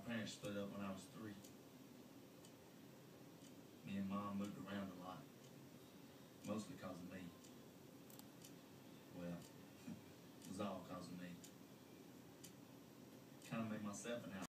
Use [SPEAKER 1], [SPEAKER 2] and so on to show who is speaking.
[SPEAKER 1] parents split up when I was 3. Me and Mom moved around a lot, mostly because of me. Well, it was all because of me. Kind of made myself an